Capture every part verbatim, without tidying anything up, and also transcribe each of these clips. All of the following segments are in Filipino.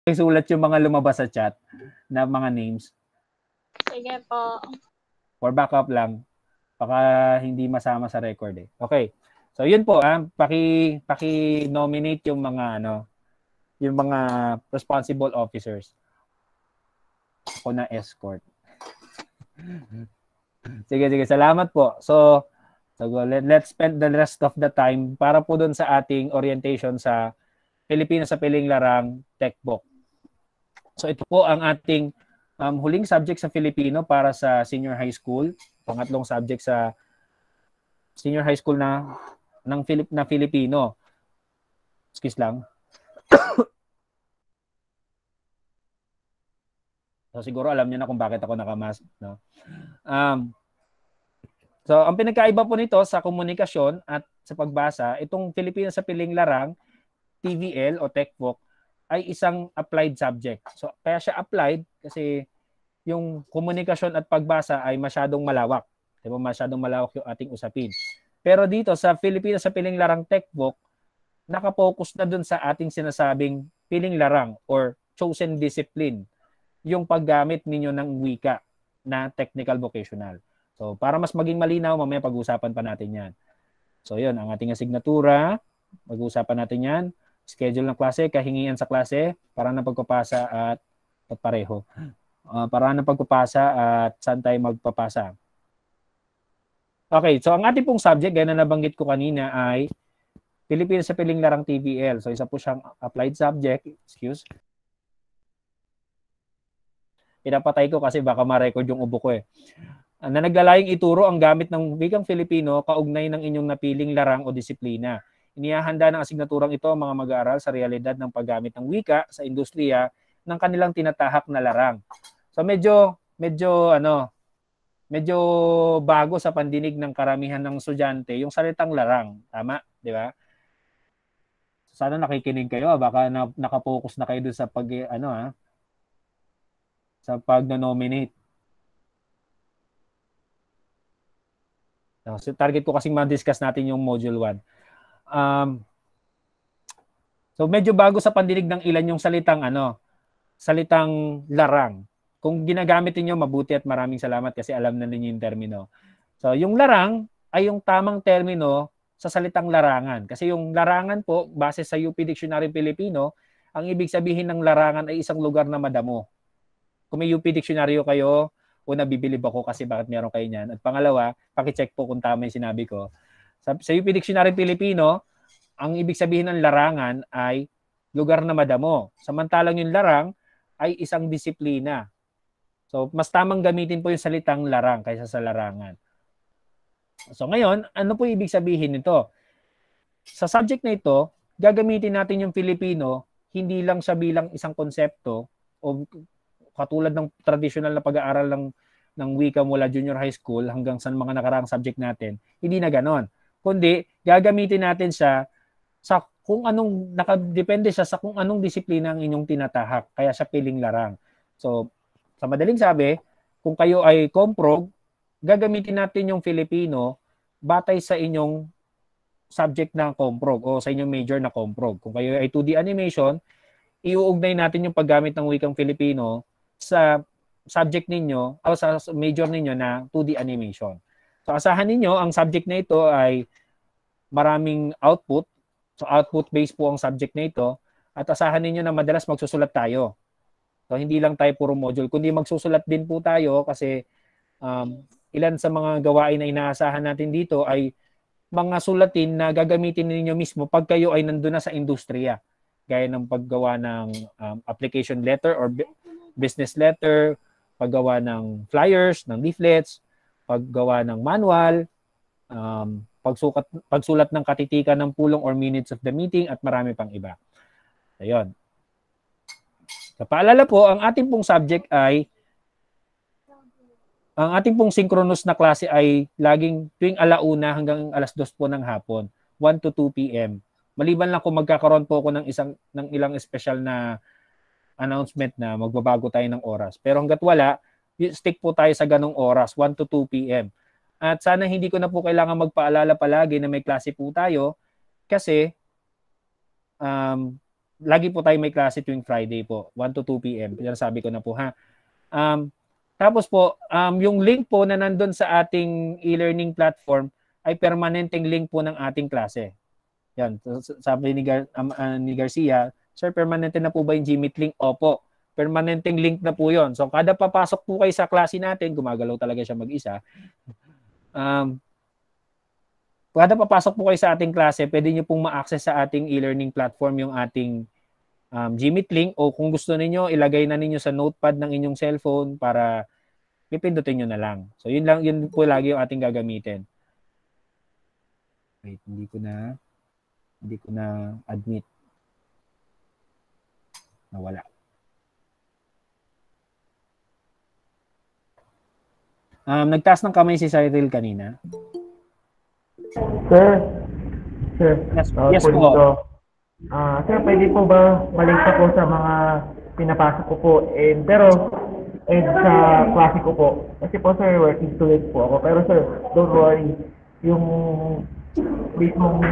isulat yung mga lumabas sa chat na mga names. Sige po. For backup lang. Baka hindi masama sa record eh. Okay. So yun po, ah, paki paki-nominate yung mga ano, yung mga responsible officers. Ako na escort. Sige, sige. Salamat po. So, so let, let's spend the rest of the time para po doon sa ating orientation sa Pilipino sa Piling Larang Techbook. So ito po ang ating um, huling subject sa Filipino para sa senior high school. Pangatlong subject sa senior high school na ng Filip na Filipino. Excuse lang. So siguro alam niyo na kung bakit ako nakamask, no? Um, so ang pinagkaiba po nito sa komunikasyon at sa pagbasa, itong Filipino sa Piling Larang, T V L o Techbook, ay isang applied subject. So kaya siya applied kasi yung komunikasyon at pagbasa ay masyadong malawak. Diba? Masyadong malawak yung ating usapin. Pero dito sa Filipino sa Piling Larang Techbook, nakapokus na dun sa ating sinasabing piling larang or chosen discipline, yung paggamit ninyo ng wika na technical vocational. So para mas maging malinaw, mamaya pag-uusapan pa natin yan. So yun, ang ating asignatura, pag-uusapan natin yan. Schedule ng klase, kahingian sa klase, para na pagpapasa at, at pareho. Uh, para na pagpapasa at saan tayo magpapasa. Okay, so ang ating pong subject, gaya na nabanggit ko kanina, ay Pilipino sa Piling Larang T V L. So isa po siyang applied subject. Excuse. Pinapatay ko kasi baka ma-record yung ubo ko eh. Na naglalayong ituro ang gamit ng wikang Filipino kaugnay ng inyong napiling larang o disiplina. Inihahanda ng asignaturang ito ang mga mag-aaral sa realidad ng paggamit ng wika sa industriya ng kanilang tinatahak na larang. So medyo medyo ano, medyo bago sa pandinig ng karamihan ng estudyante yung salitang larang, tama, di ba? Sana nakikinig kayo, baka na, nakapokus na kayo doon sa pag ano ha, sa pag-nominate. So, target ko kasing ma-discuss natin yung module one. Um, so medyo bago sa pandinig ng ilan yung salitang ano, salitang larang. Kung ginagamit niyo mabuti at maraming salamat kasi alam na ninyo yung termino. So yung larang ay yung tamang termino sa salitang larangan. Kasi yung larangan po, base sa U P Dictionary Filipino, ang ibig sabihin ng larangan ay isang lugar na madamo. Kung may U P Dictionary kayo, una bibilib ako kasi bakit meron kayo niyan. At pangalawa, pakicheck po kung tama yung sinabi ko. Sa, sa U P Dictionary Filipino, ang ibig sabihin ng larangan ay lugar na madamo. Samantalang yung larang ay isang disiplina. So, mas tamang gamitin po yung salitang larang kaysa sa larangan. So ngayon, ano po ibig sabihin nito? Sa subject na ito, gagamitin natin yung Filipino hindi lang siya bilang isang konsepto o katulad ng traditional na pag-aaral ng, ng wika mula junior high school hanggang sa mga nakaraang subject natin. Hindi na ganon. Kundi, gagamitin natin siya sa kung anong, nakadepende siya sa kung anong disiplina ang inyong tinatahak. Kaya siya piling larang. So, sa madaling sabi, kung kayo ay comprog, gagamitin natin yung Filipino batay sa inyong subject na comprog o sa inyong major na comprog. Kung kayo ay two D animation, iuugnay natin yung paggamit ng wikang Filipino sa subject ninyo o sa major ninyo na two D animation. So asahan ninyo, ang subject na ito ay maraming output. So output-based po ang subject na ito. At asahan ninyo na madalas magsusulat tayo. So hindi lang tayo puro module, kundi magsusulat din po tayo kasi um, ilan sa mga gawain na inaasahan natin dito ay mga sulatin na gagamitin ninyo mismo pag kayo ay nandun na sa industriya. Gaya ng paggawa ng um, application letter or business letter, paggawa ng flyers, ng leaflets, paggawa ng manual, um, pagsukat, pagsulat ng katitikan ng pulong or minutes of the meeting at marami pang iba. Ayun. So, paalala po, ang ating pong subject ay ang ating pong synchronous na klase ay laging tuwing alauna hanggang alas dos po ng hapon, one to two p m Maliban lang kung magkakaroon po ako ng isang ng ilang special na announcement na magbabago tayo ng oras. Pero hangga't wala, stick po tayo sa ganong oras, one to two p m At sana hindi ko na po kailangan magpaalala palagi na may klase po tayo kasi um, lagi po tayo may klase tuwing Friday po, one to two p.m. Sabi ko na po ha. Um, tapos po, um, yung link po na nandun sa ating e-learning platform ay permanenteng link po ng ating klase. Yan, sabi ni, Gar, um, uh, ni Garcia, sir, permanente na po ba yung Gmeet link? Opo, permanenteng link na po yon. So kada papasok po kayo sa klase natin, gumagalaw talaga siya mag-isa. Um, kada papasok po kayo sa ating klase, pwede nyo pong ma-access sa ating e-learning platform yung ating um, Gmeet link, o kung gusto niyo ilagay na ninyo sa notepad ng inyong cellphone para pipindutin nyo na lang. So yun lang, yun po lagi yung ating gagamitin. Wait, hindi ko na hindi ko na admit. Nawala. Um, nagtaas ng kamay si Cyril kanina. Sir, sir, Yes, uh, yes po. po. Dito. Uh, sir, pwede po ba balik pa po sa mga pinapasok ko po? Eh, pero, eh, sa klase ko po. Kasi po, sir, working student po ako. Pero, sir, don't worry. Yung mismong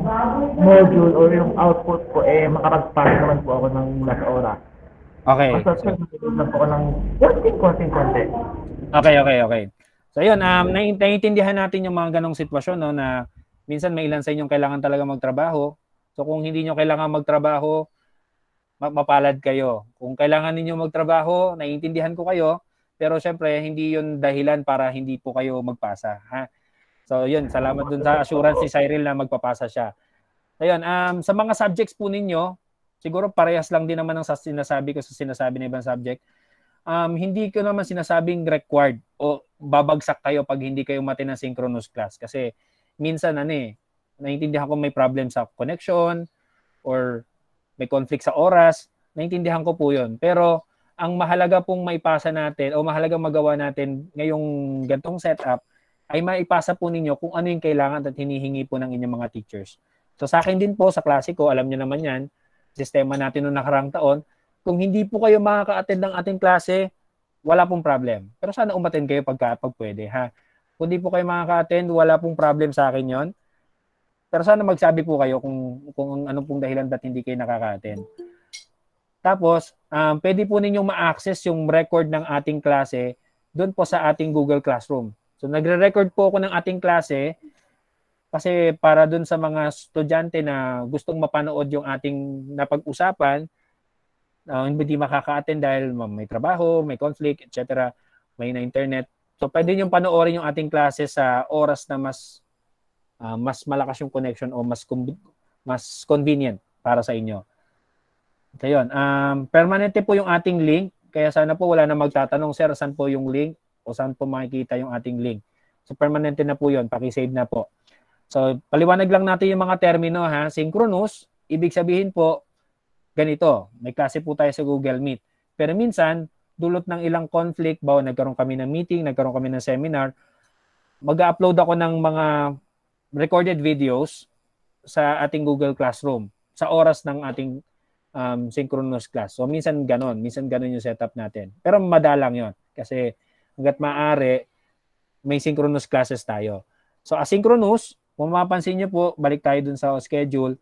module or yung output po, eh, makapagpasa naman po ako ng last oras. Okay. Basta, sir, lang po ako ng konting-konting-konti. Okay, okay, okay. So, yun, um, naiintindihan natin yung mga ganong sitwasyon, no, na minsan may ilan sa inyong kailangan talaga magtrabaho. So, kung hindi nyo kailangan magtrabaho, mapalad kayo. Kung kailangan ninyo magtrabaho, naiintindihan ko kayo, pero syempre, hindi yun dahilan para hindi po kayo magpasa. Ha? So, yun, salamat dun sa assurance ni Cyril na magpapasa siya. Ayun, um, sa mga subjects po ninyo, siguro parehas lang din naman ang sinasabi ko sa sinasabi ng ibang subject. Um, hindi ko naman sinasabing required o babagsak kayo pag hindi kayo mati ng synchronous class. Kasi minsan, ano eh, naiintindihan ko may problem sa connection or may conflict sa oras, naintindihan ko po yun. Pero ang mahalaga pong maipasa natin o mahalaga magawa natin ngayong gantong setup ay maipasa po ninyo kung ano yung kailangan at hinihingi po ng inyong mga teachers. So sa akin din po, sa klase ko, alam nyo naman yan, sistema natin noong nakarang taon, kung hindi po kayo makaka-attend ng ating klase, wala pong problem. Pero sana umattend kayo pagka, pag pwede. Ha? Kung hindi po kayo makaka-attend, wala pong problem sa akin yon. Pero sana magsabi po kayo kung, kung anong pong dahilan ba't hindi kayo nakaka-attend. Tapos, um, pwede po ninyong ma-access yung record ng ating klase doon po sa ating Google Classroom. So, nagre-record po ako ng ating klase kasi para doon sa mga estudyante na gustong mapanood yung ating napag-usapan, uh, hindi makaka-attend dahil may trabaho, may conflict, et cetera, may na internet. So, pwede nyo panoorin yung ating klase sa oras na mas Uh, mas malakas yung connection o mas com- mas convenient para sa inyo. So yun, um, permanente po yung ating link, kaya sana po wala na magtatanong, sir, saan po yung link o saan po makikita yung ating link. So permanente na po yun, paki-save na po. So paliwanag lang natin yung mga termino ha. Synchronous, ibig sabihin po ganito, may klase po tayo sa Google Meet. Pero minsan, dulot ng ilang conflict, bawa nagkaroon kami ng meeting, nagkaroon kami ng seminar, mag-upload ako ng mga recorded videos sa ating Google Classroom sa oras ng ating um, synchronous class. So, minsan ganon. Minsan ganon yung setup natin. Pero madalang yon kasi hanggat maaari, may synchronous classes tayo. So, asynchronous, kung mapapansin nyo po, balik tayo dun sa schedule,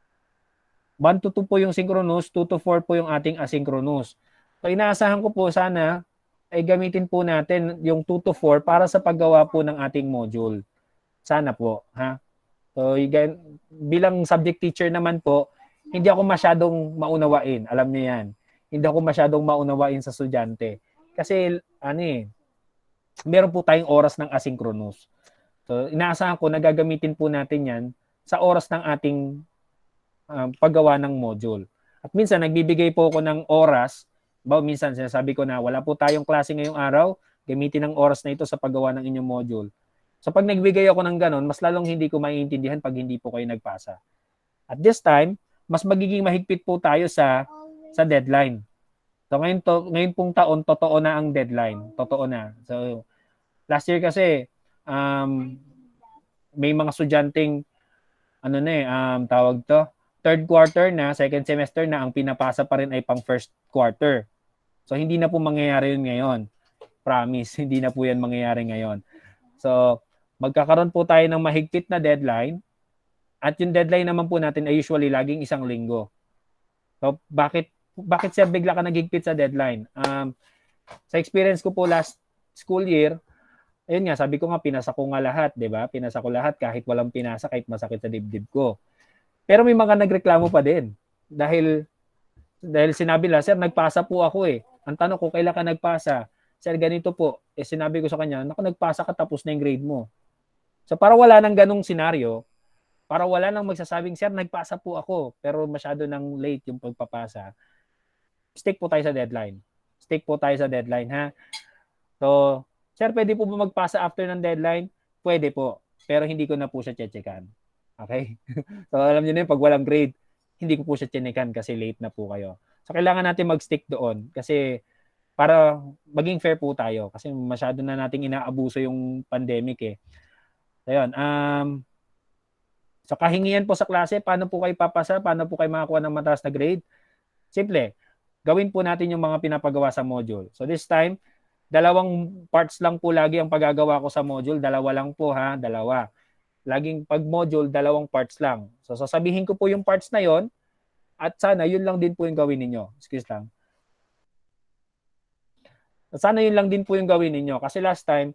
one to two po yung synchronous, two to four po yung ating asynchronous. So, inaasahan ko po sana ay gamitin po natin yung two to four para sa paggawa po ng ating module. Sana po, ha? So, bilang subject teacher naman po, hindi ako masyadong maunawain. Alam niyo yan. Hindi ako masyadong maunawain sa estudyante. Kasi, ano eh, meron po tayong oras ng asynchronous. So, inaasahan ko na gagamitin po natin yan sa oras ng ating um, paggawa ng module. At minsan, nagbibigay po ako ng oras. Ba, minsan, sinasabi ko na wala po tayong klase ngayong araw, gamitin ang oras na ito sa paggawa ng inyong module. So pag nagbigay ako ng ganon, mas lalong hindi ko maiintindihan pag hindi po kayo nagpasa. At this time, mas magiging mahigpit po tayo sa sa deadline. So ngayon, to, ngayon pong taon, totoo na ang deadline. Totoo na. So last year kasi, um, may mga estudyanteng, ano na eh, um, tawag to, third quarter na, second semester na, ang pinapasa pa rin ay pang first quarter. So hindi na po mangyayari yun ngayon. Promise, hindi na po yan mangyayari ngayon. So, magkakaroon po tayo ng mahigpit na deadline at yung deadline naman po natin ay usually laging isang linggo. So, bakit bakit sir bigla ka nagigpit sa deadline? Um, sa experience ko po last school year, ayun nga, sabi ko nga, pinasa ko nga lahat, di ba? Pinasa ko lahat kahit walang pinasa, kahit masakit sa dibdib ko. Pero may mga nagreklamo pa din. Dahil, dahil sinabi lang, sir, nagpasa po ako eh. Ang tanong ko, kailan ka nagpasa? Sir, ganito po. Eh, sinabi ko sa kanya, naku, nagpasa ka, tapos na yung grade mo. So, para wala nang ganong senaryo, para wala nang magsasabing, sir, nagpasa po ako, pero masyado nang late yung pagpapasa, stick po tayo sa deadline. Stick po tayo sa deadline, ha? So, sir, pwede po ba magpasa after ng deadline? Pwede po. Pero hindi ko na po siya checkan. Okay? So, alam niyo na yun, pag walang grade, hindi ko po siya checkan kasi late na po kayo. So, kailangan natin mag-stick doon kasi para maging fair po tayo kasi masyado na nating inaabuso yung pandemic eh. Ayun, um, so kahingian po sa klase, paano po kayo papasa, paano po kayo makakuha ng mataas na grade? Simple, gawin po natin yung mga pinapagawa sa module. So this time, dalawang parts lang po lagi ang paggagawa ko sa module. Dalawa lang po ha, dalawa. Laging pag module, dalawang parts lang. So sasabihin ko po yung parts na yon at sana yun lang din po yung gawin ninyo. Excuse lang. At sana yun lang din po yung gawin ninyo. Kasi last time,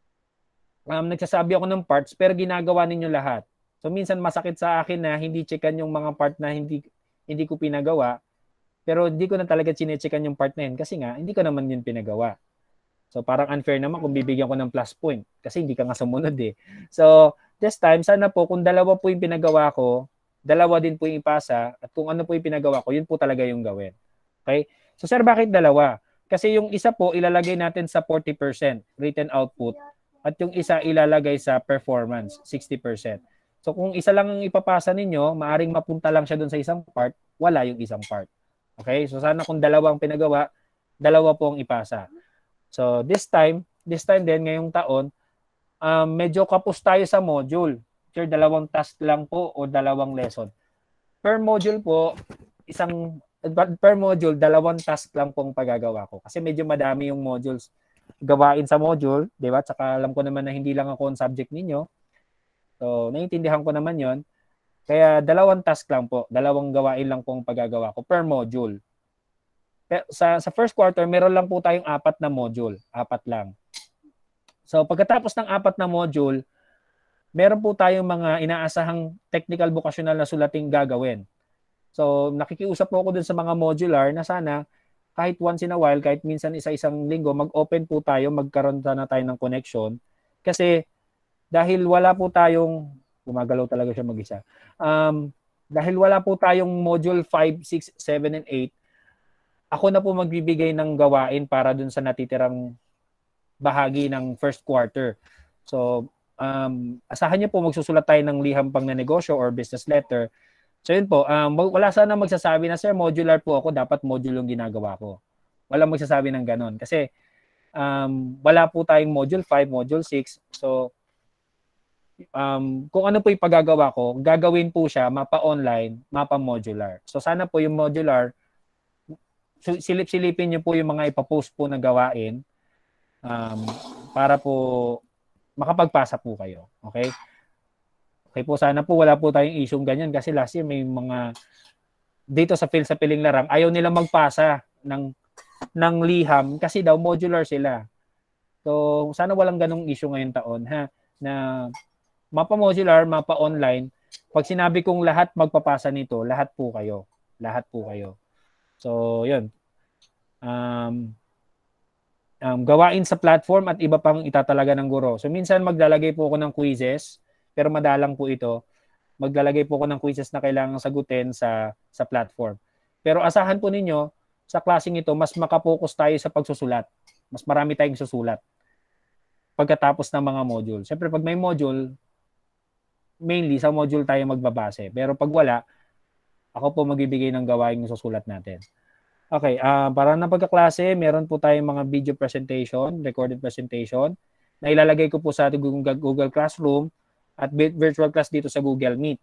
um, nagsasabi ako ng parts pero ginagawa ninyo lahat. So minsan masakit sa akin na hindi checkan yung mga part na hindi hindi ko pinagawa. Pero hindi ko na talaga chine-checkan yung part na yun kasi nga hindi ko naman yun pinagawa. So parang unfair naman kung bibigyan ko ng plus point kasi hindi ka nga sumunod eh. So this time sana po kung dalawa po yung pinagawa ko, dalawa din po yung ipasa at kung ano po yung pinagawa ko, yun po talaga yung gawin. Okay? So sir, bakit dalawa? Kasi yung isa po ilalagay natin sa forty percent written output at yung isa ilalagay sa performance, sixty percent. So kung isa lang ang ipapasa ninyo, maaring mapunta lang siya doon sa isang part, wala yung isang part. Okay? So sana kung dalawang pinagawa, dalawa po ang ipasa. So this time, this time din ngayong taon, um, medyo kapos tayo sa module. Sure, dalawang task lang po o dalawang lesson. Per module po, isang per module, dalawang task lang pong pagagawa ko. Kasi medyo madami yung modules gawain sa module, di ba? Tsaka alam ko naman na hindi lang ako ang subject ninyo. So, naiintindihan ko naman yon. Kaya dalawang task lang po, dalawang gawain lang pong pagagawa ko per module. Sa, sa first quarter, meron lang po tayong apat na module. Apat lang. So, pagkatapos ng apat na module, meron po tayong mga inaasahang technical vocational na sulating gagawin. So, nakikiusap po ako dun sa mga modular na sana kahit once in a while, kahit minsan isa-isang linggo, mag-open po tayo, magkaroon na tayo ng connection. Kasi dahil wala po tayong, gumagalaw talaga siya mag-isa, um, dahil wala po tayong module five, six, seven, and eight, ako na po magbibigay ng gawain para dun sa natitirang bahagi ng first quarter. So, um, asahan niyo po magsusulat tayo ng liham pang na negosyo or business letter. So yun po, um, wala sana magsasabi na, sir, modular po ako, dapat module yung ginagawa ko. Wala magsasabi ng ganon. Kasi um, wala po tayong module five, module six. So, um, kung ano po yung paggagawa ko, gagawin po siya mapa-online, mapa-modular. So sana po yung modular, silip-silipin niyo po yung mga ipapost po na gawain um, para po makapagpasa po kayo. Okay? Okay po, sana po wala po tayong isyong ganyan kasi last year may mga dito sa Phil sa Piling Larang, ayaw nilang magpasa ng, ng liham kasi daw modular sila. So sana walang ganong issue ngayong taon ha, na mapa-modular, mapa-online. Pag sinabi kong lahat magpapasa nito, lahat po kayo. Lahat po kayo. So, yun. Um, um, gawain sa platform at iba pang itatalaga ng guro. So, minsan maglalagay po ako ng quizzes, pero madalang po ito. Maglalagay po ako ng quizzes na kailangang sagutin sa, sa platform. Pero asahan po ninyo, sa klaseng ito, mas makapokus tayo sa pagsusulat. Mas marami tayong susulat pagkatapos ng mga module. Siyempre, pag may module, mainly sa module tayo magbabase. Pero pag wala, ako po magbibigay ng gawain yung susulat natin. Okay, uh, para na pagkaklase, meron po tayong mga video presentation, recorded presentation, na ilalagay ko po sa ating Google, Google Classroom at virtual class dito sa Google Meet.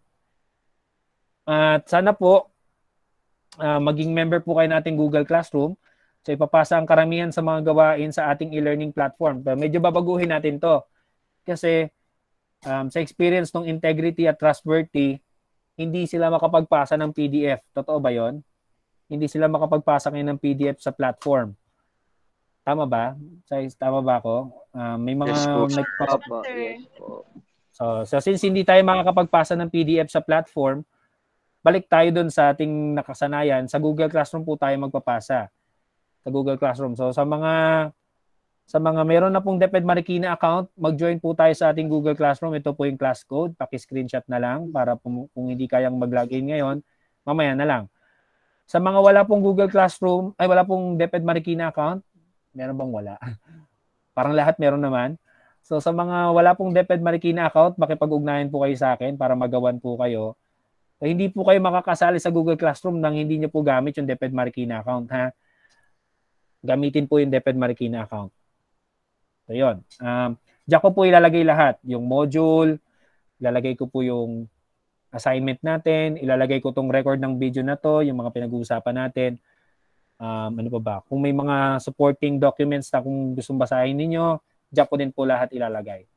At sana po, uh, maging member po kayo nating Google Classroom. So ipapasa ang karamihan sa mga gawain sa ating e-learning platform. Pero medyo babaguhin natin to. Kasi um, sa experience ng Integrity at Trustworthy, hindi sila makapagpasa ng P D F. Totoo ba yon? hindi sila makapagpasa ngayon ng P D F sa platform. Tama ba? Tama ba ako? Uh, may mga yes po. nagpasa- Opo, yes po. So, so since hindi tayo makakapagpasa ng P D F sa platform, balik tayo dun sa ating nakasanayan. Sa Google Classroom po tayo magpapasa. Sa Google Classroom. So sa mga sa mga meron na pong DepEd Marikina account, mag-join po tayo sa ating Google Classroom. Ito po yung class code. Paki-screenshot na lang para kung, kung hindi kayang mag-login ngayon, mamaya na lang. Sa mga wala pong Google Classroom, ay wala pong DepEd Marikina account, meron bang wala? Parang lahat meron naman. So sa mga wala pong DepEd Marikina account, makipag-ugnayan po kayo sa akin para magawan po kayo. So, hindi po kayo makakasali sa Google Classroom nang hindi niyo po gamit yung DepEd Marikina account, ha? Gamitin po yung DepEd Marikina account. So, yun. Um, diyan ko po ilalagay lahat. Yung module, ilalagay ko po yung assignment natin, ilalagay ko tong record ng video na to, yung mga pinag-uusapan natin. Um, ano pa ba? Kung may mga supporting documents na kung gustong basahin ninyo, diyan ko din po lahat ilalagay.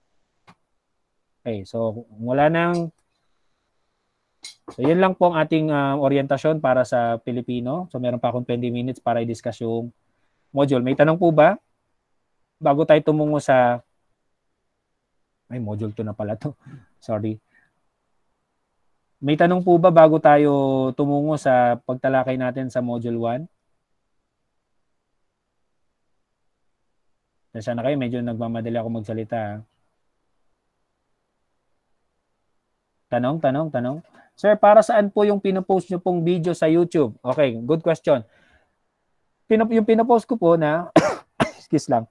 Okay, so wala nang So, yun lang po ang ating uh, orientasyon para sa Pilipino. So, meron pa akong twenty minutes para i-discuss yung module. May tanong po ba? Bago tayo tumungo sa... Ay, module two na pala to. Sorry. May tanong po ba bago tayo tumungo sa pagtalakay natin sa module one? Nasaan na kayo? Medyo nagmamadali ako magsalita. Tanong, tanong, tanong. Sir, para saan po yung pinopost nyo pong video sa YouTube? Okay, good question. Pino, yung pinopost ko po na, excuse lang.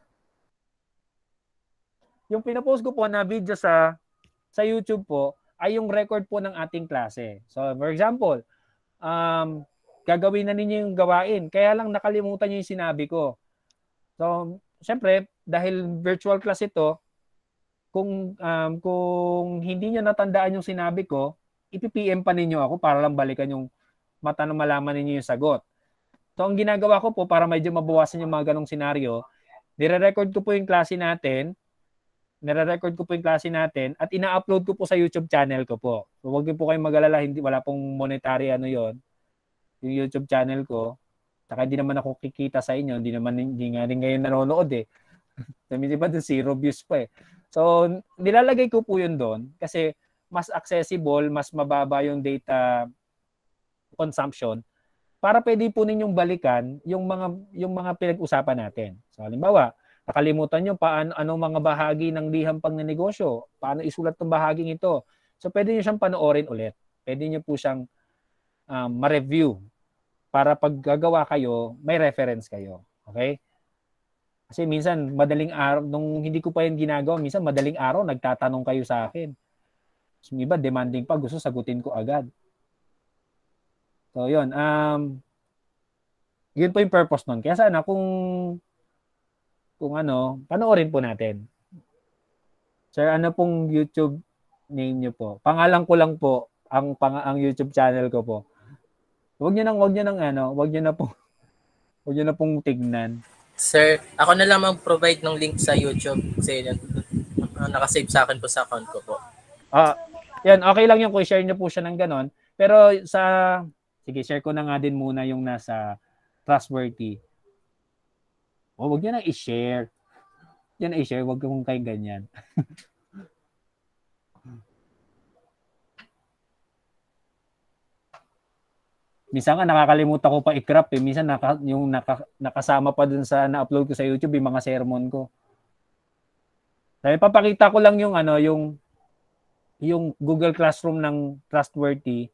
Yung pinopost ko po na video sa sa YouTube po ay yung record po ng ating klase. So, for example, um, gagawin na ninyo yung gawain. Kaya lang nakalimutan nyo yung sinabi ko. So, syempre, dahil virtual class ito, kung um, kung hindi niyo natandaan yung sinabi ko, i-P M pa ninyo ako para lang balikan yung mata na malaman ninyo yung sagot. So, ang ginagawa ko po para medyo mabawasan yung mga ganong senaryo, nire-record ko po yung klase natin, nire-record ko po yung klase natin at ina-upload ko po sa YouTube channel ko po. So, huwag niyo po kayong mag-alala, hindi, wala pong monetary ano yon yung YouTube channel ko. Saka hindi naman ako kikita sa inyo, hindi naman hindi nga rin ngayon nanonood eh. Sabi di ba doon zero views pa eh. So, nilalagay ko po yun doon kasi mas accessible, mas mababa yung data consumption para pwede po ninyong balikan yung mga yung mga pinag-usapan natin. So, halimbawa, nakalimutan nyo paano anong mga bahagi ng liham pangnegosyo, paano isulat tong bahaging ito. So, pwede niyo siyang panoorin ulit. Pwede niyo po siyang um, ma-review para pag gagawa kayo, may reference kayo. Okay? Kasi minsan, madaling araw, nung hindi ko pa yan ginagawa, minsan madaling araw, nagtatanong kayo sa akin. So, iba, demanding pa, gusto sagutin ko agad. So, yun. Um, yun po yung purpose nun. Kaya sana, kung, kung ano, panoorin po natin. Sir, ano pong YouTube name nyo po? Pangalan ko lang po, ang, pang, ang YouTube channel ko po. Huwag nyo nang, huwag nyo nang ano, huwag nyo na po, huwag nyo na pong tignan. Sir, ako na lang mag-provide ng link sa YouTube kasi uh, nakasave sa akin po sa account ko po. Ah, yan, okay lang yung kung share nyo po siya ng ganon. Pero sa, sige, share ko na nga din muna yung nasa trustworthy. O, wag nyo na i-share. Yan na i-share, wag kong kayo ganyan. Minsan nga nakakalimutan ko pa i-crop eh. Minsan naka, yung naka, nakasama pa dun sa na-upload ko sa YouTube yung mga sermon ko. Sabi, papakita ko lang yung ano, yung yung Google Classroom ng Trustworthy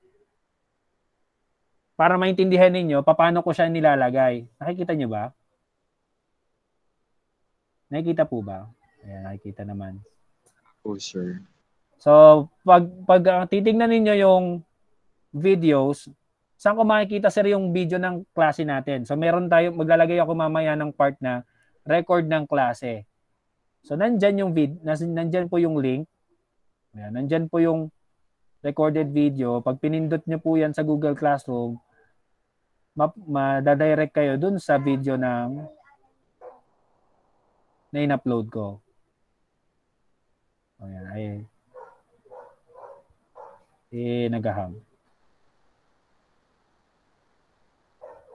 para maintindihan ninyo paano ko siya nilalagay. Nakikita niyo ba? Nakikita po ba? Ayan, nakikita naman. Oh, sir. So, pag, pag uh, titignan ninyo yung videos, saan ko makikita sir yung video ng klase natin? So, meron tayo, maglalagay ako mamaya ng part na record ng klase. So, nandyan yung vid, nandyan po yung link. Ayan, nandyan po yung recorded video. Pag pinindot nyo po yan sa Google Classroom, ma-direct kayo dun sa video ng na in-upload ko. Ayan, ay eh, nagahang.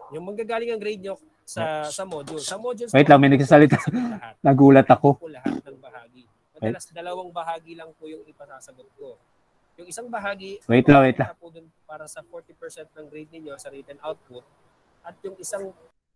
Yung manggagaling ang grade nyo sa sa module. Sa modules Wait lang, may nagsasalita. lahat. Nagulat ako. Po lahat ng bahagi. Madalas dalawang bahagi lang po yung ipasasagot ko. Yung isang bahagi, Wait lang, wait lang. po dun para sa forty percent ng grade niyo sa written output at yung isang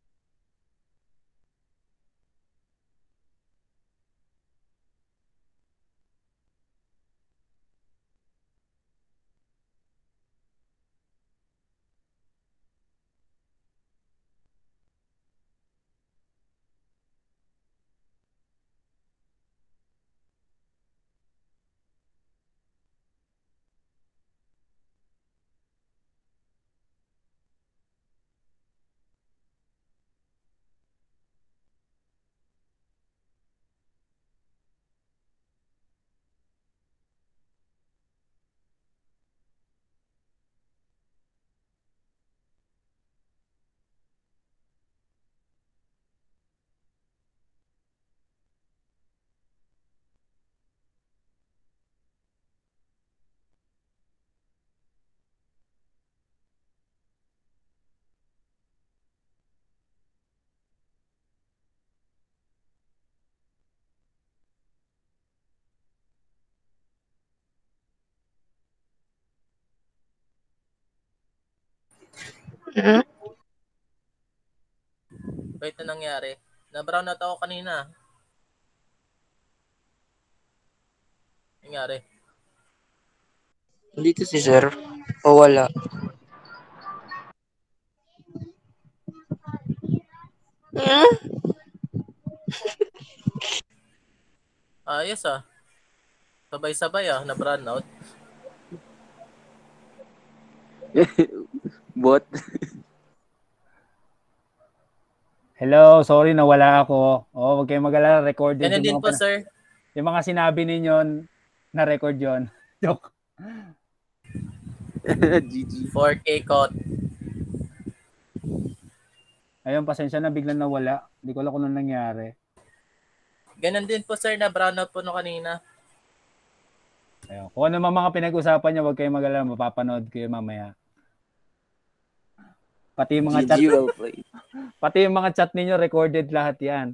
Wait, na nangyari? Na-brown out ako kanina. Nangyari? Dito si sir. O wala. Hmm? Ayos ah. Sabay-sabay ah, na-brown out. Bot. Hello, sorry nawala ako. Oh, wag kayong mag-alala, recorded Ganun din yung po, mga, sir. yung mga sinabi ninyo na record yon. Joke. G G. four K code. Ayun, pasensya na, biglang nawala. Hindi ko alam kung ano nangyari. Ganun din po, sir, na brown out po no kanina. Ayun. Kung ano man mga pinag-usapan niyo, wag kayong mag-alala, mapapanood ko yun mamaya. Pati yung mga G G chat, well played. pati yung mga chat ninyo, recorded lahat yan.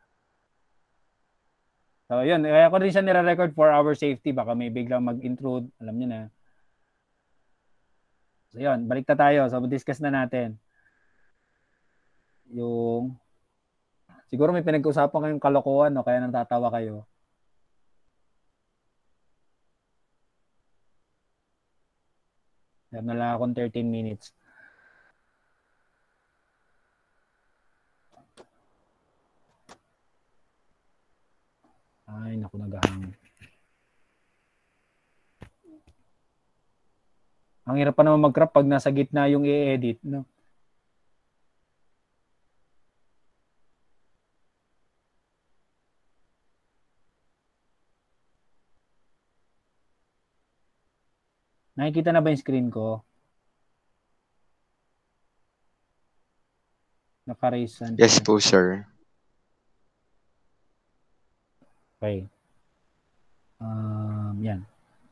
So, yun. Kaya ko rin siya nire-record for our safety. Baka may biglang mag-intrude. Alam niyo na. So, yun. Balik na tayo. So, discuss na natin. Yung... Siguro may pinag-usapan kayong kalokohan, no? Kaya natatawa kayo. Meron na lang akong thirteen minutes. Ay, naku, nagahang. Ang hirap pa naman mag-crop pag nasa gitna yung i-edit, no? Nakikita na ba yung screen ko? Naka-raise. Yes po, sir. Okay. Um, yan.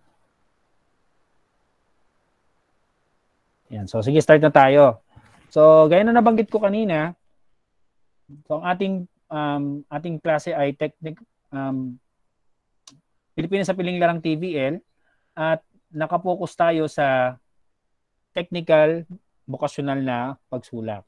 Yan. So, sige, start na tayo. So, gaya na nabanggit ko kanina, so, ang ating um, ating klase ay technic um, Pilipinas sa Piling Larang T V L at nakapokus tayo sa technical, vocational na pagsulak.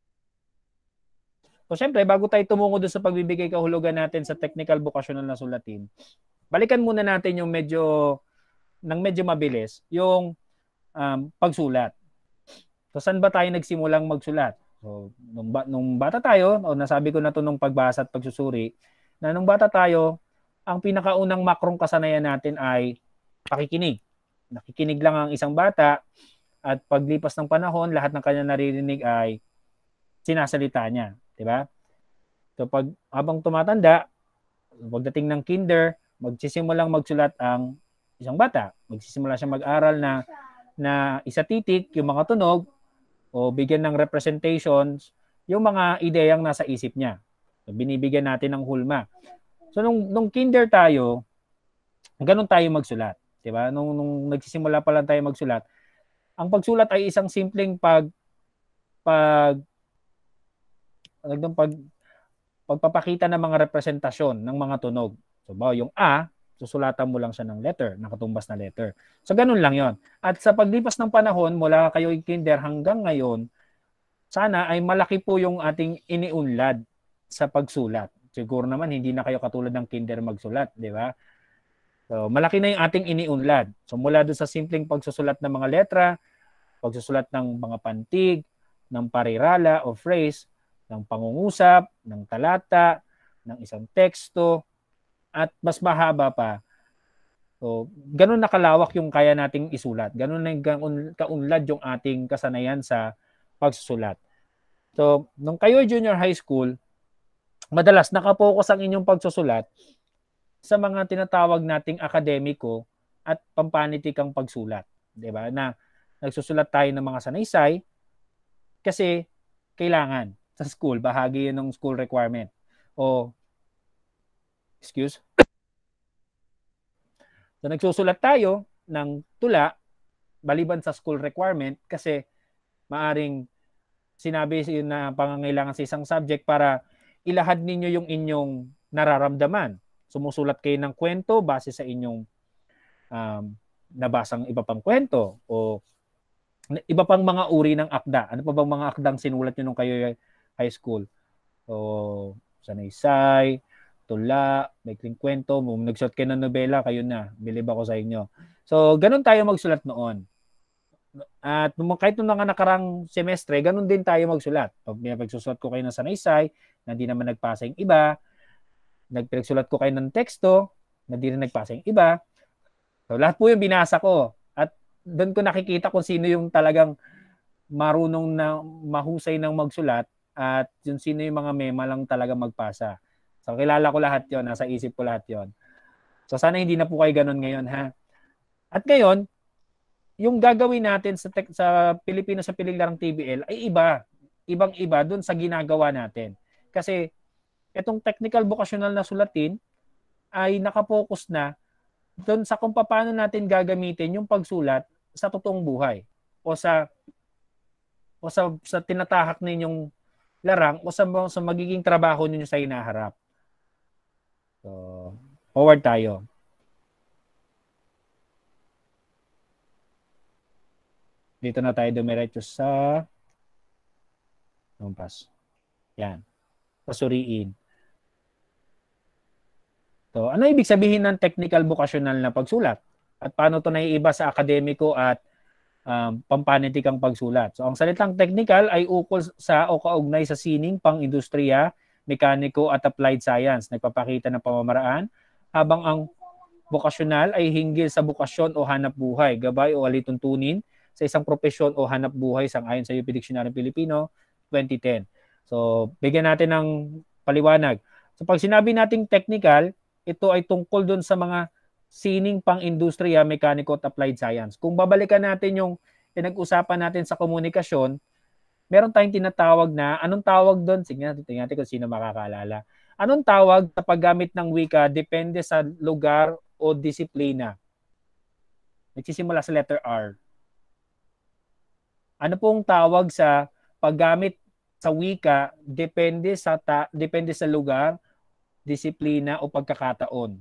So, syempre, bago tayo tumungo doon sa pagbibigay kahulugan natin sa technical, vocational na sulatin, balikan muna natin yung medyo, ng medyo mabilis, yung um, pagsulat. So, saan ba tayo nagsimulang magsulat? So, nung, ba, nung bata tayo, o nasabi ko na to nung pagbasa at pagsusuri, na nung bata tayo, ang pinakaunang makrong kasanayan natin ay pakikinig. Nakikinig lang ang isang bata at paglipas ng panahon, lahat ng kanya naririnig ay sinasalita niya. Diba? So pag habang tumatanda, pagdating ng kinder, magsisimulang magsulat ang isang bata. Magsisimula siya mag-aral na na isatitik yung mga tunog o bigyan ng representations yung mga ideyang nasa isip niya. So, binibigyan natin ng hulma. So nung nung kinder tayo, ganun tayo magsulat, 'di ba? Nung nung nagsisimula pa lang tayo magsulat, ang pagsulat ay isang simpleng pag pag Talagang pag, pagpapakita ng mga representasyon ng mga tunog. So, ba, yung A, susulatan mo lang siya ng letter, nakatumbas na letter. So, ganun lang yon. At sa paglipas ng panahon, mula kayo kinder hanggang ngayon, sana ay malaki po yung ating iniunlad sa pagsulat. Siguro naman, hindi na kayo katulad ng kinder magsulat, di ba? So, malaki na yung ating iniunlad. So, mula doon sa simpleng pagsusulat ng mga letra, pagsusulat ng mga pantig, ng parirala o phrase, ng pangungusap, ng talata, ng isang teksto, at mas mahaba pa. So, ganun nakalawak yung kaya nating isulat. Ganun na kaunlad yung ating kasanayan sa pagsusulat. So, nung kayo junior high school, madalas nakapokus ang inyong pagsusulat sa mga tinatawag nating akademiko at pampanitikang pagsulat. Diba? Na nagsusulat tayo ng mga sanaysay kasi kailangan sa school, bahagi yun ng school requirement. O, excuse? So, nagsusulat tayo ng tula baliban sa school requirement kasi maaring sinabi yun na pangangailangan sa isang subject para ilahad ninyo yung inyong nararamdaman. Sumusulat kayo ng kwento base sa inyong um, nabasang iba pang kwento o iba pang mga uri ng akda. Ano pa bang mga akdang sinulat nyo nung kayo high school? O sanaysay, tula, maikling kwento, nagsulat kayo ng nobela, kayo na, bilib ako sa inyo. So, ganun tayo magsulat noon. At kahit nung mga nakarang semestre, ganun din tayo magsulat. Pag pinagsusulat ko kayo ng sanaysay, na di naman nagpasa yung iba, nagpinagsulat ko kayo ng teksto, na di rin nagpasa yung iba. So, lahat po yung binasa ko. At doon ko nakikita kung sino yung talagang marunong na mahusay ng magsulat at yung sino yung mga mema lang talaga magpasa. So, kilala ko lahat yon, nasa isip ko lahat yon. So, sana hindi na po kayo ganun ngayon, ha? At ngayon, yung gagawin natin sa, te- sa Pilipino sa Piling Larang T B L ay iba. Ibang-iba dun sa ginagawa natin. Kasi, itong technical vocational na sulatin ay nakapokus na dun sa kung paano natin gagamitin yung pagsulat sa totoong buhay o sa o sa, sa tinatahak ninyong larang o sa, sa magiging trabaho ninyo sa hinaharap. So, forward tayo. Dito na tayo dumiretso sa numpas. Yan. Pasuriin. So, ano ibig sabihin ng technical vocational na pagsulat? At paano ito naiiba sa akademiko at um, pampanitikang pagsulat? So, ang salitang technical ay ukol sa o kaugnay sa sining, pang-industriya, mekaniko at applied science. Nagpapakita ng pamamaraan, habang ang vocational ay hinggil sa bukasyon o hanap buhay, gabay o alituntunin sa isang propesyon o hanap buhay sang-ayon sa U P Dictionary Pilipino twenty ten. So, bigyan natin ng paliwanag. So, pag sinabi nating technical, ito ay tungkol dun sa mga sining pang-industriya, mekaniko at applied science. Kung babalikan natin yung pinag-usapan natin sa komunikasyon, meron tayong tinatawag na, anong tawag doon? Sige natin, tingnan natin kung sino makakaalala. Anong tawag sa paggamit ng wika depende sa lugar o disiplina? Nagsisimula sa letter R. Ano pong tawag sa paggamit sa wika depende sa ta- depende sa lugar, disiplina o pagkakataon?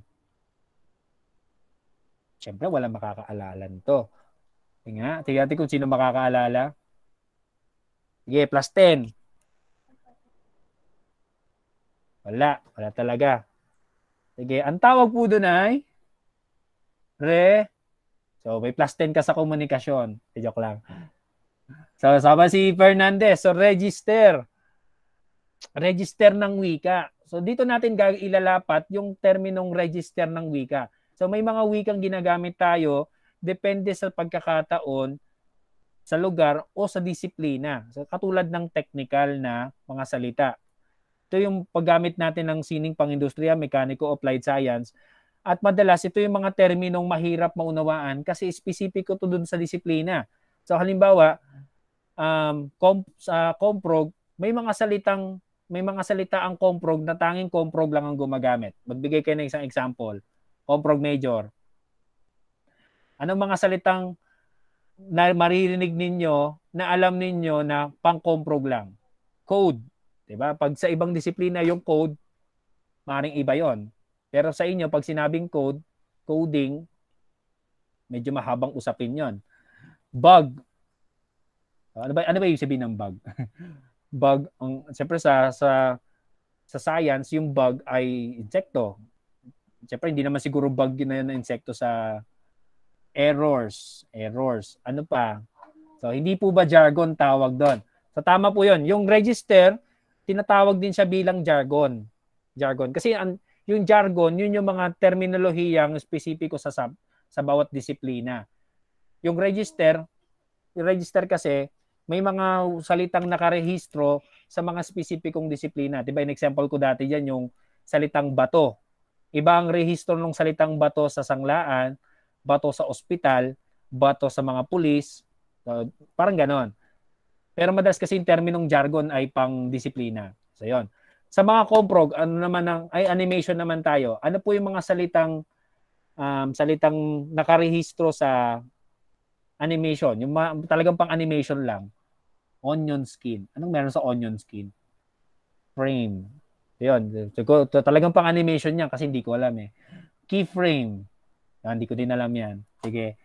Siyempre, wala makakaalala nito. Tingnan, tingnan natin kung sino makakaalala. Sige, plus ten. Wala, wala talaga. Sige, ang tawag po doon ay re. So, may plus ten ka sa komunikasyon. E, joke lang. So, sama si Fernandez. So, register. Register ng wika. So, dito natin ilalapat yung terminong register ng wika. So, may mga wikang ginagamit tayo depende sa pagkakataon, sa lugar o sa disiplina. So, katulad ng technical na mga salita. Ito yung paggamit natin ng sining pang-industriya, mekaniko, applied science. At madalas, ito yung mga terminong mahirap maunawaan kasi specific to dun sa disiplina. So, halimbawa, um, comp, sa comprog, may mga salitang, may mga salita ang comprog na tanging comprog lang ang gumagamit. Magbigay kayo ng isang example. Comprog major. Anong mga salitang na maririnig ninyo na alam ninyo na pang-comprog lang? Code. 'Di ba? Pag sa ibang disiplina yung code, maaaring iba 'yon. Pero sa inyo pag sinabing code, coding, medyo mahabang usapin 'yon. Bug. Ano ba ano ba yung sabihin ng bug? Bug ang siyempre sa sa sa science yung bug ay insekto. Siyempre hindi naman siguro bug yun na yun na insekto sa errors, errors. Ano pa? So hindi po ba jargon tawag doon? So tama po 'yon. Yung register tinatawag din siya bilang jargon. Jargon kasi ang yung jargon, yun yung mga terminolohiyang spesipiko sa sa, sa bawat disiplina. Yung register, yung register kasi may mga salitang nakarehistro sa mga spesipikong disiplina. Diba, in example ko dati diyan yung salitang bato. Iba ang rehistro ng salitang bato sa sanglaan, bato sa ospital, bato sa mga pulis, so, parang ganon. Pero madalas kasi yung terminong jargon ay pang disiplina. So yon. Sa mga comprog, ano naman ang ay animation naman tayo. Ano po yung mga salitang um, salitang nakarehistro sa animation? Yung mga, talagang pang animation lang. Onion skin. Anong meron sa onion skin? Frame. Yun. So, talagang pang animation niya kasi hindi ko alam eh. Keyframe. Yan, hindi ko din alam yan. Sige.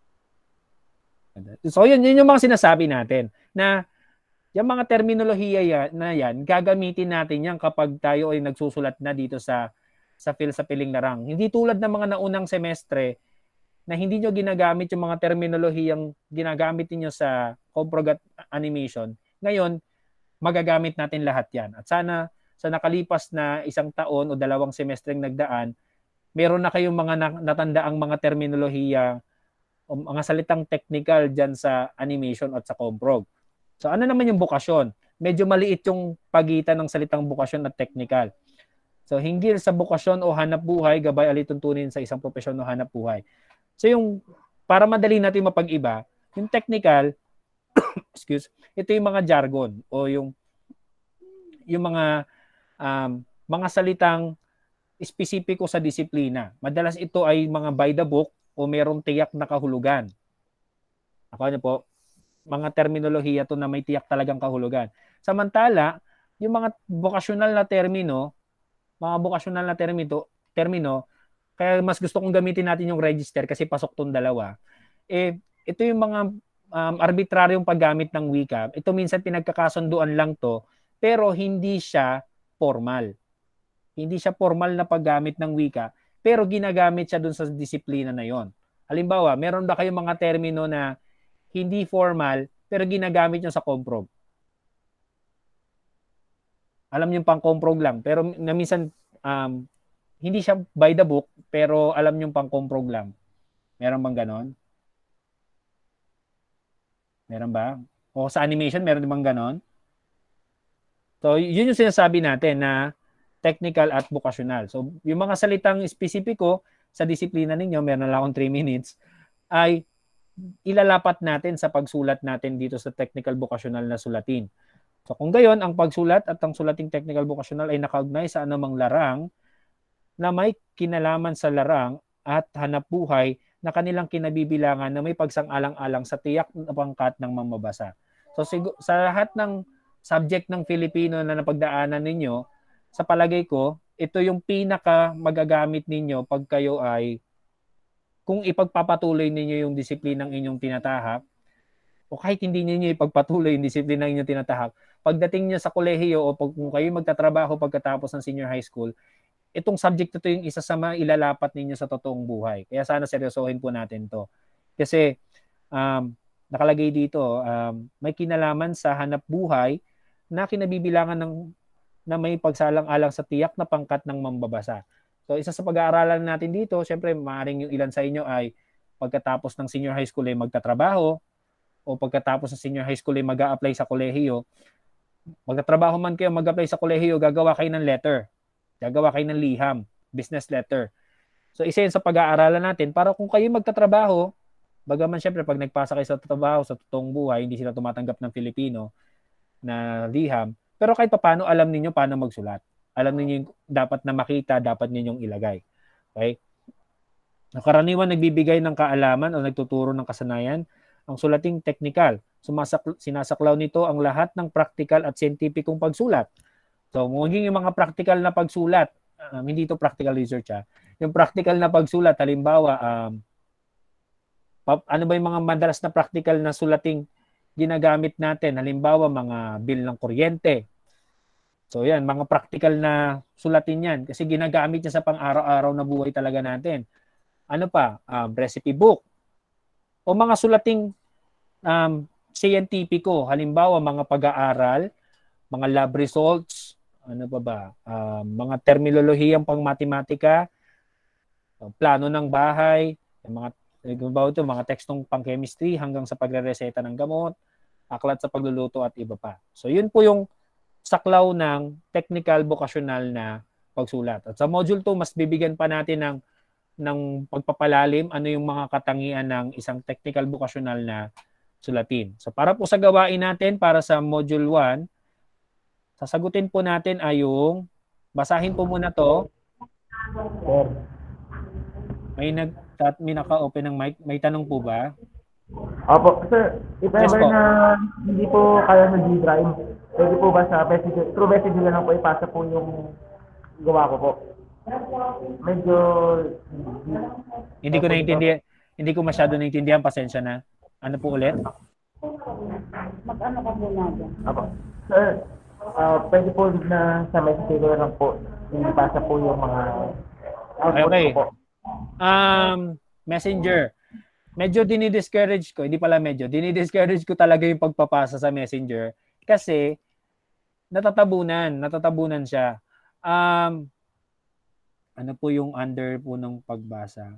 So, yun, yun yung mga sinasabi natin na yung mga terminolohiya yan, na yan, gagamitin natin yan kapag tayo ay nagsusulat na dito sa sa fil sa piling larang. Hindi tulad ng mga naunang semestre na hindi nyo ginagamit yung mga terminolohiyang ginagamit niyo sa comprog at animation. Ngayon, magagamit natin lahat yan. At sana sa nakalipas na isang taon o dalawang semestreng nagdaan, meron na kayong mga natandaang mga terminolohiya o mga salitang technical dyan sa animation at sa comprog. So ano naman yung bukasyon? Medyo maliit yung pagitan ng salitang bukasyon at technical. So hinggil sa bukasyon o hanap buhay, gabay alituntunin sa isang propesyon o hanap buhay. So yung para madali natin mapag-iba, yung technical, excuse, ito yung mga jargon o yung yung mga um, mga salitang espesipiko sa disiplina. Madalas ito ay mga by the book o merong tiyak na kahulugan. Ako ano po, mga terminolohiya to na may tiyak talagang kahulugan. Samantala, yung mga vocational na termino, mga vocational na termino, termino, kaya mas gusto kong gamitin natin yung register kasi pasok tong dalawa. Eh, ito yung mga um, arbitraryong paggamit ng wika. Ito minsan pinagkakasunduan lang to, pero hindi siya formal. Hindi siya formal na paggamit ng wika, pero ginagamit siya dun sa disiplina na yon. Halimbawa, meron ba kayong mga termino na hindi formal, pero ginagamit nyo sa comprog? Alam nyo pang comprog lang, pero na minsan, um, hindi siya by the book, pero alam nyo pang comprog lang. Meron bang ganon? Meron ba? O sa animation, meron bang ganon? So, yun yung sinasabi natin na technical at vocational. So, yung mga salitang espesipiko sa disiplina ninyo, meron lang akong three minutes, ay ilalapat natin sa pagsulat natin dito sa technical vocational na sulatin. So kung gayon, ang pagsulat at ang sulating technical vocational ay nakaugnay sa anumang larang na may kinalaman sa larang at hanap buhay na kanilang kinabibilangan na may pagsang-alang-alang sa tiyak na pangkat ng mamabasa. So sig- sa lahat ng subject ng Filipino na napagdaanan ninyo, sa palagay ko, ito yung pinaka magagamit ninyo pag kayo ay kung ipagpapatuloy ninyo yung disiplinang inyong tinatahak, o kahit hindi ninyo ipagpatuloy yung disiplinang inyong tinatahak, pagdating nyo sa kolehiyo o pag, kung kayo magtatrabaho pagkatapos ng senior high school, itong subject ito yung isa sa mga ilalapat ninyo sa totoong buhay. Kaya sana seryosohin po natin to. Kasi um, nakalagay dito, um, may kinalaman sa hanap buhay na kinabibilangan ng, na may pagsalang-alang sa tiyak na pangkat ng mambabasa. So isa sa pag-aaralan natin dito, syempre maaaring yung ilan sa inyo ay pagkatapos ng senior high school ay magtatrabaho o pagkatapos ng senior high school ay mag-a-apply sa kolehiyo. Magtatrabaho man kayo, mag-apply sa kolehiyo, gagawa kayo ng letter. Gagawa kayo ng liham, business letter. So isa yun sa pag-aaralan natin para kung kayo magtatrabaho, bagaman syempre pag nagpasa kayo sa trabaho sa totoong buhay, hindi sila tumatanggap ng Filipino na liham, pero kahit paano alam niyo paano magsulat. Alam niyo yung dapat na makita, dapat ninyong ilagay. Okay? Karaniwan nagbibigay ng kaalaman o nagtuturo ng kasanayan ang sulating technical. Sumasak- sinasaklaw nito ang lahat ng practical at scientificong pagsulat. So, maging yung mga practical na pagsulat, um, hindi ito practical research ha. Yung practical na pagsulat, halimbawa, um, pa- ano ba yung mga madalas na practical na sulating ginagamit natin? Halimbawa, mga bill ng kuryente. So, yan, mga practical na sulatin yan kasi ginagamit niya sa pang-araw-araw na buhay talaga natin. Ano pa? Um, recipe book. O mga sulating um, scientifico, halimbawa, mga pag-aaral, mga lab results, ano pa ba? Um, mga terminolohiyang pang-matematika, plano ng bahay, mga halimbawa ito, mga tekstong pang-chemistry hanggang sa pagre-reseta ng gamot, aklat sa pagluluto at iba pa. So yun po yung saklaw ng technical vocational na pagsulat. At sa module two, mas bibigyan pa natin ng ng pagpapalalim ano yung mga katangian ng isang technical vocational na sulatin. So para po sa gawain natin para sa module one, sasagutin po natin ay yung, basahin po muna to. Sir. May nag may naka-open ng mic. May tanong po ba? Opo, sir, if Yes ever po. na hindi po kaya sa G-Drive, pwede po ba sa message, through message na lang po ipasa po yung gawa ko po? Medyo... Hindi ko naintindihan. Hindi ko masyado naintindihan. Pasensya na. Ano po ulit? Mag-ano ka muna dyan? Opo. Sir, ah pwede po na sa message na lang po, ipasa po yung mga output Okay. ko po. Um, Messenger. Medyo dinidiscourage ko, hindi pala medyo, dinidiscourage ko talaga yung pagpapasa sa Messenger kasi natatabunan, natatabunan siya. Um, ano po yung under po ng pagbasa?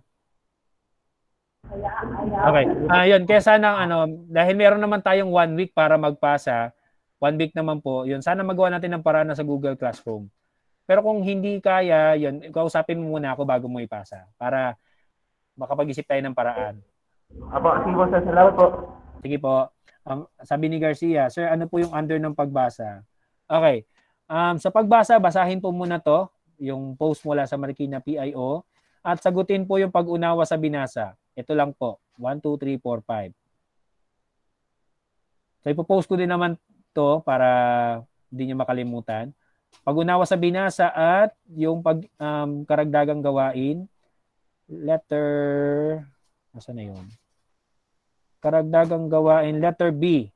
Okay. Ah, yun. Kaya sana, ano, dahil meron naman tayong one week para magpasa, one week naman po, yun, sana magawa natin ng paraan na sa Google Classroom. Pero kung hindi kaya, yun, kausapin mo muna ako bago mo ipasa para makapag-isip tayo ng paraan. Opo, sige po sir, salamat po. Sige po. Um, sabi ni Garcia, sir, ano po yung under ng pagbasa? Okay. Um, sa pagbasa, basahin po muna to, yung post mula sa Marikina P I O, at sagutin po yung pag-unawa sa binasa. Ito lang po. one, two, three, four, five. So, ipopost ko din naman to para hindi nyo makalimutan. Pag-unawa sa binasa at yung pag um, karagdagang gawain, letter, nasa na yun? Karagdagang gawain, letter B.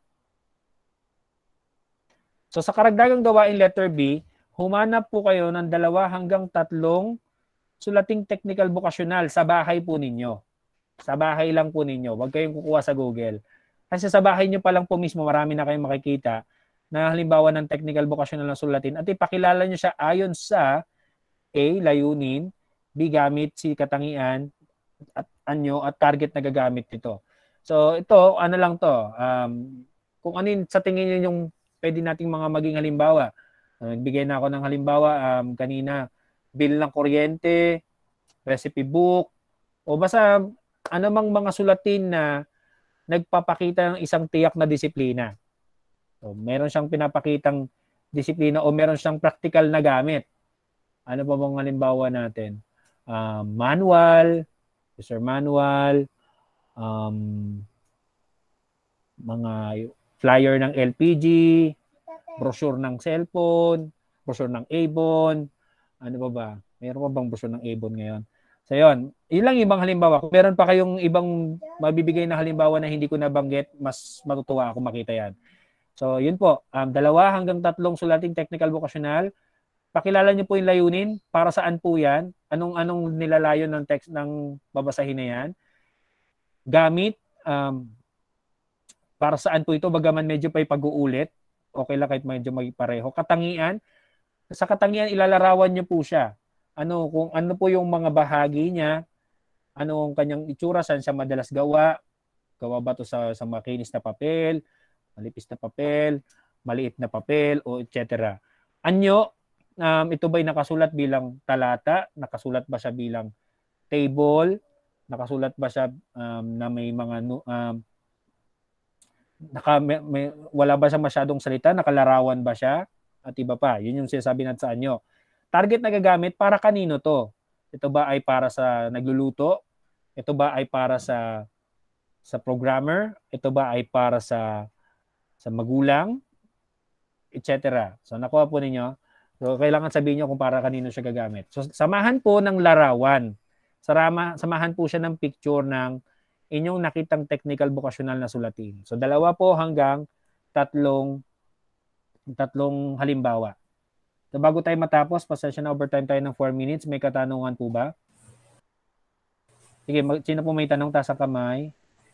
So sa karagdagang gawain, letter B, humanap po kayo ng dalawa hanggang tatlong sulating technical vocational sa bahay po ninyo. Sa bahay lang po ninyo. Huwag kayong kukuha sa Google. Kasi sa bahay nyo pa lang po mismo, marami na kayong makikita na halimbawa ng technical vocational na sulatin at ipakilala nyo siya ayon sa A, layunin, B, gamit, C, katangian, at anyo, at target na gagamit nito. So ito, ano lang to, um, kung ano yun, sa tingin nyo yung pwede nating mga maging halimbawa. Nagbigay uh, na ako ng halimbawa um, kanina, bill ng kuryente, recipe book, o basta anumang mga sulatin na nagpapakita ng isang tiyak na disiplina. So, meron siyang pinapakitang disiplina o meron siyang practical na gamit. Ano pa bang halimbawa natin? Uh, manual, user manual, um, mga flyer ng L P G, brochure ng cellphone, brochure ng Avon, ano ba ba? Meron pa bang brochure ng Avon ngayon? So yun, yun lang ibang halimbawa. Kung meron pa kayong ibang mabibigay na halimbawa na hindi ko nabanggit, mas matutuwa ako makita yan. So, yun po. Um, dalawa hanggang tatlong sulating technical vocational. Pakilala niyo po yung layunin. Para saan po yan? Anong anong nilalayon ng text ng babasahin na yan? Gamit. Um, para saan po ito? Bagaman medyo pa pag-uulit. Okay lang kahit medyo magpareho. Katangian. Sa katangian, ilalarawan niyo po siya. Ano, kung ano po yung mga bahagi niya. Ano ang kanyang itsura. Saan siya madalas gawa. Gawa ba ito sa, sa makinis na papel? Malipis na papel, maliit na papel, o et cetera. Anyo, um, ito ba'y nakasulat bilang talata? Nakasulat ba siya bilang table? Nakasulat ba siya um, na may mga, um, naka, may, may, wala ba siya masyadong salita? Nakalarawan ba siya? At iba pa. Yun yung sinasabi natin sa anyo. Target na gagamit, para kanino to? Ito ba ay para sa nagluluto? Ito ba ay para sa sa programmer? Ito ba ay para sa sa magulang, et cetera. So nakuha po ninyo. So, kailangan sabihin nyo kung para kanino siya gagamit. So, samahan po ng larawan. Sarama, samahan po siya ng picture ng inyong nakitang technical vocational na sulatin. So, dalawa po hanggang tatlong tatlong halimbawa. So, bago tayo matapos, pasensya na overtime tayo ng four minutes. May katanungan po ba? Sige, mag, sino po may tanong? Taas ang kamay.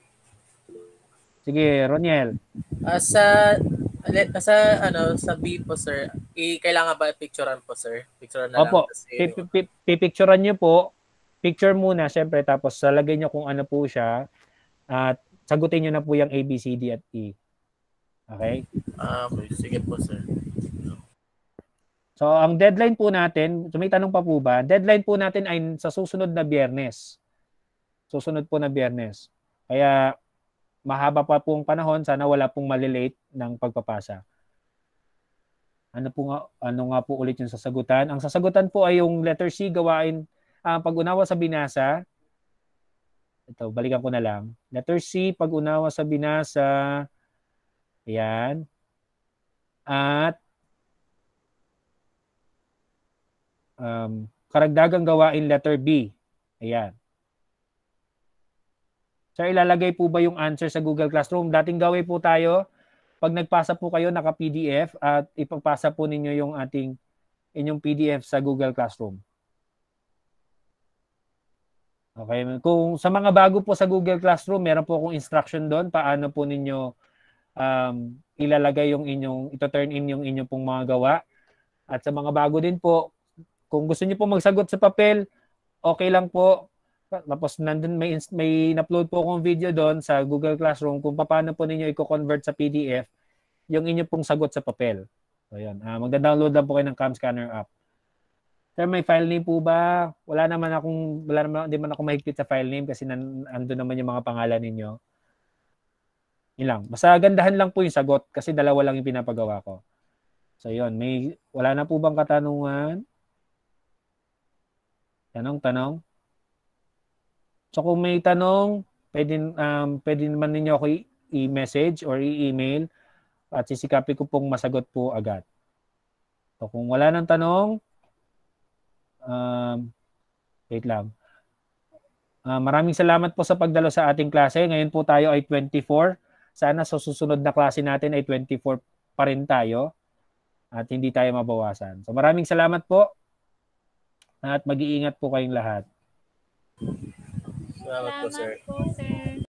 Sige, Roniel. Ah, sa le- sa ano sa B po sir, i kailangan ba picturean po sir? Picturean na Opo, lang kasi pi- pi- pipicturean nyo po. Picture muna, syempre, tapos salagay nyo kung ano po siya at sagutin nyo na po yung A, B, C, D at E. Okay? ah okay, sige po sir. So, ang deadline po natin, so may tanong pa po ba? Deadline po natin ay sa susunod na Biyernes. Susunod po na Biyernes. Kaya, mahaba pa pong panahon, sana wala pong malilate ng pagpapasa. Ano po nga, ano nga po ulit yung sasagutan? Ang sasagutan po ay yung letter C, gawain ang uh, pag-unawa sa binasa. Ito, balikan ko na lang. Letter C, pag-unawa sa binasa. Ayan. At um, karagdagang gawain letter B. Ayan. Sir, ilalagay po ba yung answer sa Google Classroom? Dating gawin po tayo, pag nagpasa po kayo, naka-P D F at ipapasa po ninyo yung ating inyong P D F sa Google Classroom. Okay. Kung sa mga bago po sa Google Classroom, meron po akong instruction doon paano po ninyo um, ilalagay yung inyong, ito turn in yung inyong pong mga gawa. At sa mga bago din po, kung gusto niyo po magsagot sa papel, okay lang po. Tapos nandun may, may in-upload po akong video doon sa Google Classroom kung paano po ninyo i-convert sa P D F yung inyo pong sagot sa papel. So yun, uh, magda-download lang po kayo ng Cam Scanner app. Sir, may file name po ba? Wala naman akong, wala naman, hindi man ako mahigpit sa file name kasi nan, andun naman yung mga pangalan ninyo. Ilang. Basta gandahan lang po yung sagot kasi dalawa lang yung pinapagawa ko. So yun, may, wala na po bang katanungan? Tanong, tanong. So kung may tanong, pwede, um, pwede naman ninyo ako i-message or i-email at sisikapin ko pong masagot po agad. So kung wala nang tanong, um, wait lang. Uh, maraming salamat po sa pagdalo sa ating klase. Ngayon po tayo ay twenty-four. Sana sa susunod na klase natin ay twenty-four pa rin tayo at hindi tayo mabawasan. So maraming salamat po at mag-iingat po kayong lahat. Salamat po sir. po, sir.